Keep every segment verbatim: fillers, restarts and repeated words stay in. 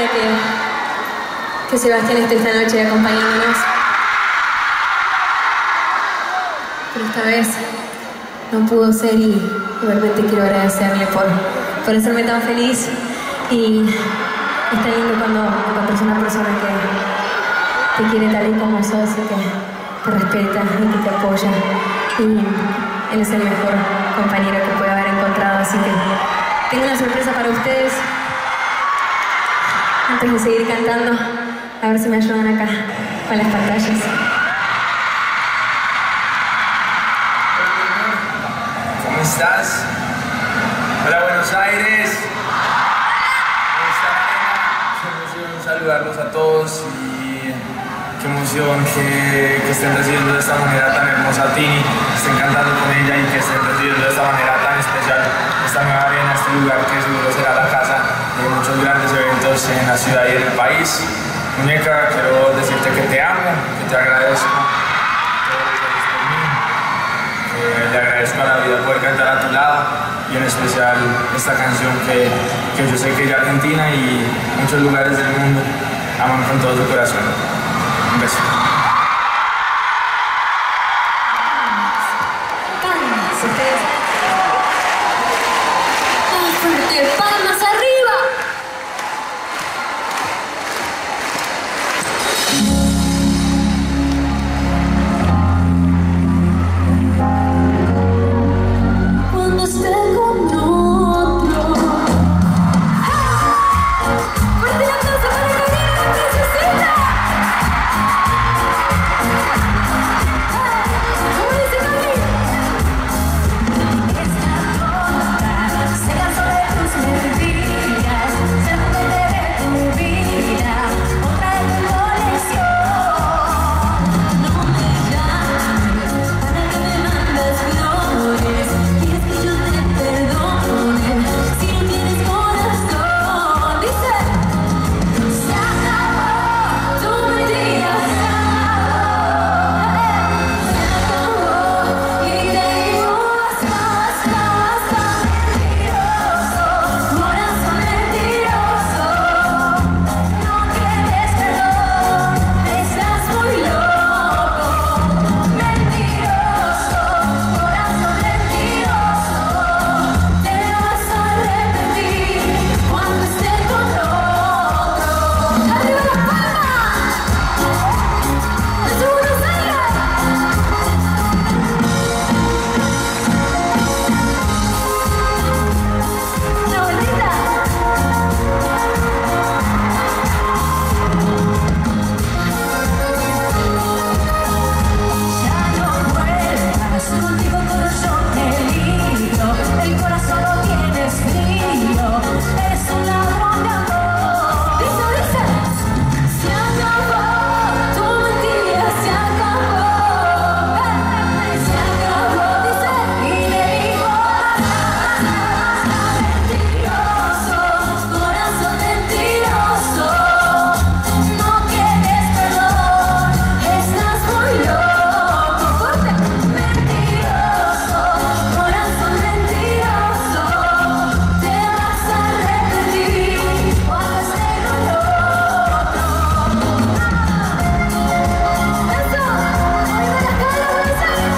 alegría que, que Sebastián esté esta noche acompañándonos. Pero esta vez no pudo ser y igualmente quiero agradecerle por, por hacerme tan feliz. Y es tan lindo cuando encuentras una persona que te quiere tal y como sos y que te respeta y que te apoya. Y él es el mejor compañero que puede haber encontrado, así que tengo una sorpresa para ustedes. Antes de seguir cantando, a ver si me ayudan acá con las pantallas. ¿Cómo estás? Hola, Buenos Aires. ¿Cómo están? Qué emoción saludarlos a todos y qué emoción que, que estén recibiendo de esta manera tan hermosa a Tini, que estén cantando con ella y que estén recibiendo de esta manera tan especial esta nueva arena, este lugar que seguro será la casa de muchos grandes eventos en la ciudad y en el país. Muñeca, quiero decirte que te amo, que te agradezco todo lo que haces por mí, que le agradezco a la vida poder cantar a tu lado y en especial esta canción que, que yo sé que ya Argentina y muchos lugares del mundo aman con todo su corazón. Un beso. ¡Palmas arriba! Cuando esté con otro. ¡Fuerte la aplauso para Gabriela, la princesita! ¿Cómo dice Gabriela? Se cansó de tus mentiras, se puede de tu vida, otra de tu colección. No me llames para que me mandes flores, quieres que yo te perdone, si no tienes corazón. Dice, se acabó tu mentira, se acabó, y te digo más, más, más, mentiroso, corazón mentiroso, no quieres perdón, estás muy loco, mentiroso, corazón mentiroso, te vas a arrepentir cuando estés con otro. ¡Arriba las palmas! ¡Desde Buenos Aires! ¡La bolita! Ya no vuelvas, contigo corazón peligro, el corazón lo tienes frío, eres un ladrón de amor. Dice, dice, se acabó, tu mentira se acabó, se acabó, dice, y le digo mentiroso, corazón mentiroso, no quieres perdón, estás muy loco, fuerte, mentiroso, corazón mentiroso, te vas a arrepentir cuando estés con otro. Eso, arriba las palmas, Buenos Aires.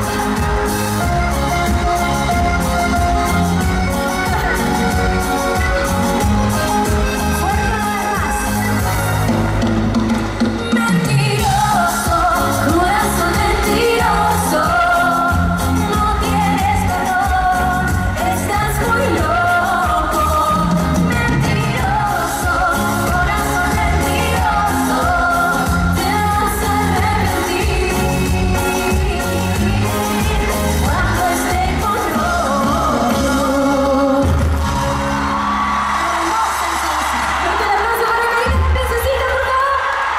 Mentiroso, corazón mentiroso, no tienes perdón, estás muy loco. Mentiroso, corazón mentiroso, te vas a arrepentir cuando esté con otro. Fuerte el aplauso para Gabriela, princesita, por favor.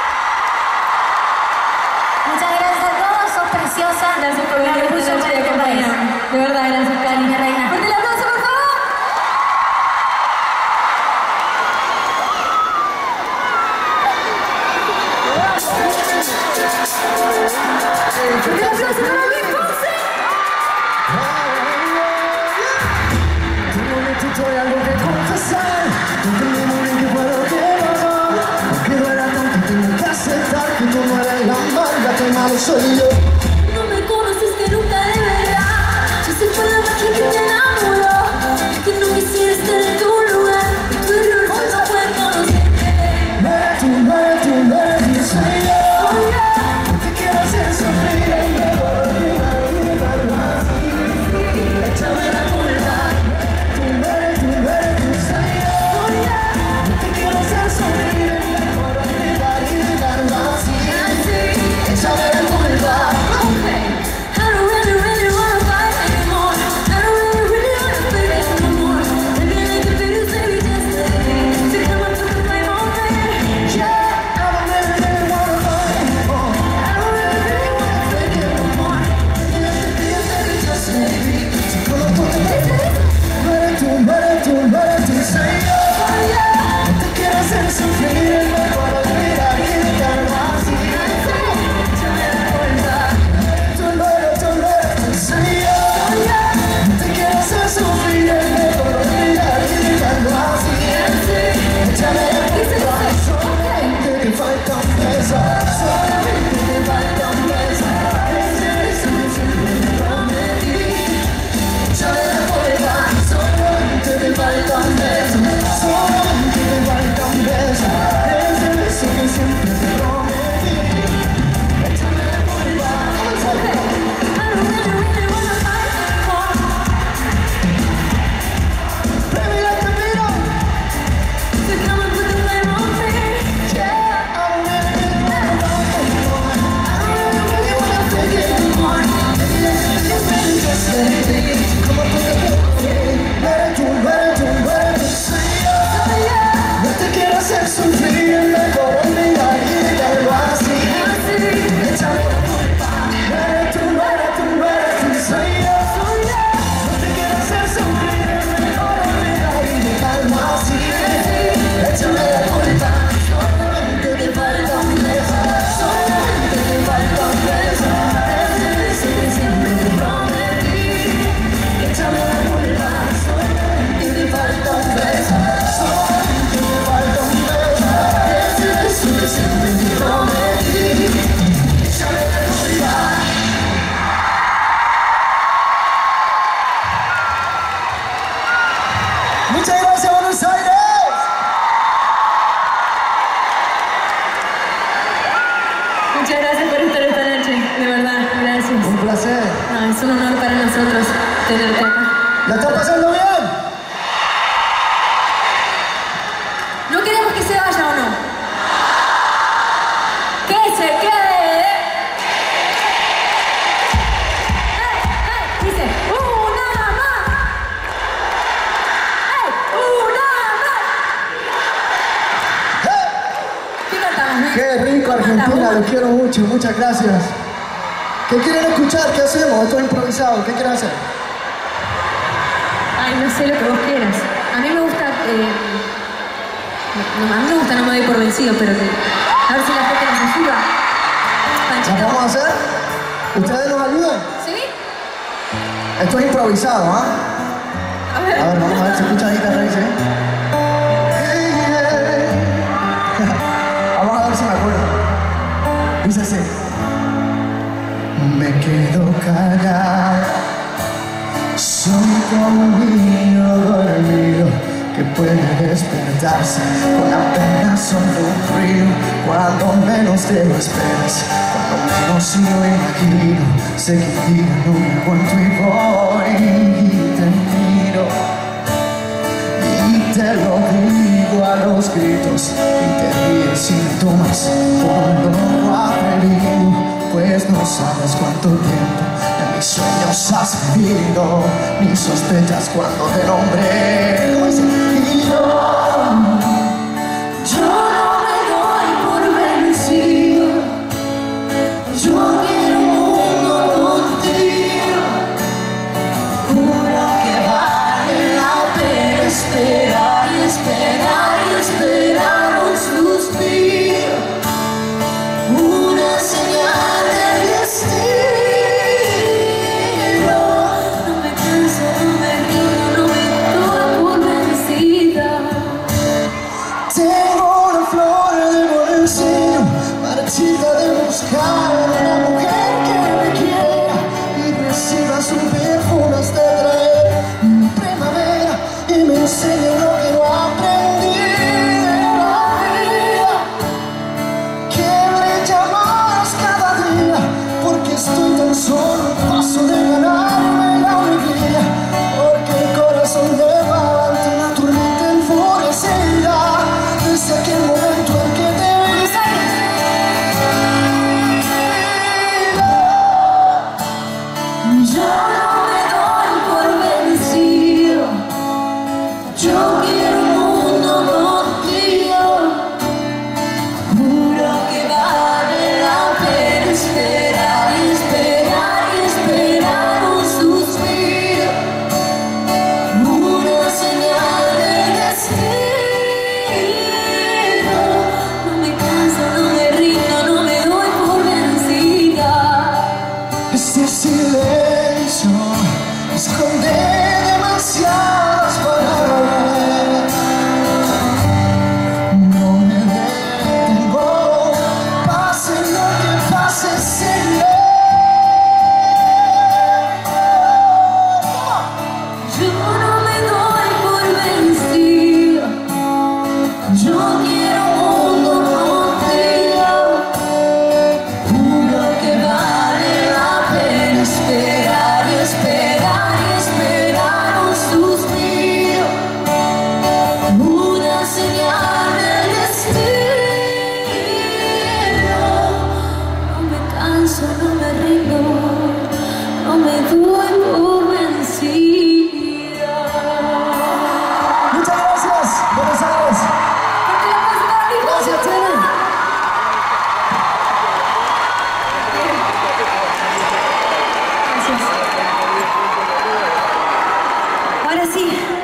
Muchas gracias a todos, sos preciosa. Gracias por venir esta noche de acompañarme. De verdad, gracias, Cari, mi reina. Fuerte el aplauso, por favor. Fuerte el aplauso para Luis Ponce. Tengo un algo que confesar, no tengo que puedo quemar. final soy yo. No me conoces que nunca de verdad. Yo sé por la magia que te enamoró, que no quisiera estar en tu lugar. Tu error fue no poder conocerte. No eres tú, no eres tú, no eres tú, soy yo. Te quiero hacer sufrir y me voy a olvidar, olvidarlo así. Échame la culpa. Tú no eres tú, no eres tú, soy yo. Te quiero hacer sufrir y me voy a olvidar, olvidarlo así. Échame la culpa. I don't really, really wanna fight anymore. I don't really, really wanna play this no more. Maybe I like the videos, maybe just let me. So come on, put the flame on fire. Yeah, I don't really, really wanna fight anymore. I don't really, really wanna play it no more. Maybe I like the videos, maybe just let me. So come on, put the flame on fire. No eres tú, no eres tú, no eres tú, soy yo. Te quiero hacer sufrir y me voy a olvidar, olvidarlo así. Échame la culpa. Tú no eres tú, no eres tú, soy yo. Te quiero hacer sufrir y me voy a olvidar, olvidarlo así. Échame la culpa. Solamente te falta un beso. Solamente te falta un beso. Ese beso que siempre te prometí. Échame la culpa. Solamente te falta un beso. Solamente te falta un beso. Ese beso que siempre te prometí. Échame la culpa. I don't really, really wanna fight anymore. Baby, like the Beatles. So come on, put the flame on fire. Yeah, I don't really, really wanna fight anymore. I don't really, really wanna take it anymore. Baby, like the Beatles, baby, just let it be. Come on, put the flame on fire. No eres tú, no eres tú, no eres tú, soy yo. No te quiero hacer sufrir, mejor olvidar y dejarlo así. Échame la culpa. No eres tú, no eres tú, no eres tú, soy yo. No te quiero hacer sufrir, mejor olvidar y dejarlo así. Échame la culpa. Solamente te falta un beso. Solamente te falta un beso. Ese beso que siempre te prometí. Échame la culpa. Solamente te falta un beso. Solamente te falta un beso. Ese beso que siempre te prometí. Échame la culpa. Muchas gracias, Buenos Aires. Muchas gracias por estar esta noche, de verdad, gracias. Un placer. Ah, es un honor para nosotros tenerte acá. ¿La está pasando bien? No queremos que se vaya o no. Que se quede. ¡Ey, ey! Dice, una más. ¡Ey, una más! ¿Qué cantamos, Luis? Qué rico, Argentina, los quiero mucho, muchas gracias. ¿Qué quieren escuchar? ¿Qué hacemos? Esto es improvisado, ¿qué quieren hacer? Ay, no sé lo que vos quieras. A mí me gusta... Eh, no, a mí me gusta, no me doy por vencido, pero que... A ver si la gente nos ayuda. ¿La Panchito. vamos a hacer? ¿Ustedes nos ayudan? ¿Sí? Esto es improvisado, ¿ah? A ver. A ver, vamos a ver si escuchan guitarra ahí, ¿sí? Vamos a ver si me acuerdo. Dice así. Me quedo callado, soy como un niño dormido que puede despertarse con apenas sonreír cuando menos te lo esperas, cuando menos lo imagino. Seguidilla no me aguanto y voy y te miro y te lo digo a los gritos y te ríes y me tomas por lo atrevido, pues no sabes cuánto tiempo en mis sueños has vivido, ni sospechas cuando te nombré. Y yo, yo no me doy por vencido, yo quiero un mundo contigo, juro que vale la pena esperar y esperar y esperar un suspiro, una señal del destino. No me canso, no me rindo, no me doy por vencida. Tengo una flor de bolsillo, marchita de buscar una mujer yo no me rindo, no me doy por vencida. Muchas gracias, Buenos Aires. Porque la música para mí Gracias, Tere. Gracias. Ahora sí.